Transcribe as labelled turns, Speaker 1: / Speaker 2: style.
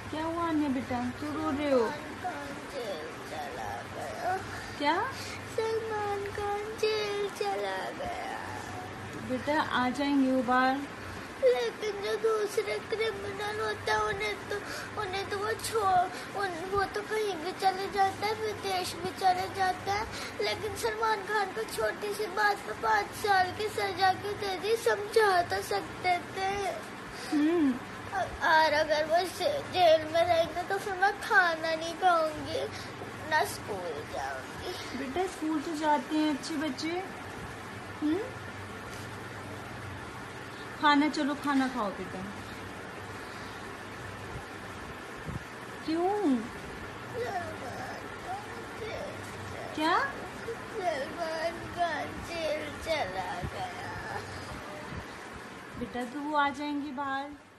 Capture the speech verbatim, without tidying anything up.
Speaker 1: क्या हुआ अन्य बेटा, क्यों रो रहे हो?
Speaker 2: सलमान खान जेल चला गया।
Speaker 1: क्या?
Speaker 2: सलमान खान जेल चला गया।
Speaker 1: बेटा आ जाएंगे वो बाहर।
Speaker 2: लेकिन जो दूसरे क्रिमिनल होता है उन्हें तो उन्हें तो वो छोड़ उन वो तो कहीं भी चले जाता है, विदेश भी चले जाता है। लेकिन सलमान खान को छोटी सी बात पर पाँच साल की सजा क्यों दे दी? समझा तो सकते थे।
Speaker 1: हम्म
Speaker 2: और अगर वो जेल में रहेंगे तो फिर मैं खाना नहीं खाऊंगी, ना स्कूल जाऊंगी।
Speaker 1: बेटा स्कूल तो जाते हैं अच्छे बच्चे। हम्म खाना, चलो खाना खाओ बेटा। क्यों? क्या?
Speaker 2: सलमान खान जेल चला गया।
Speaker 1: बेटा तो वो आ जाएंगे बाहर।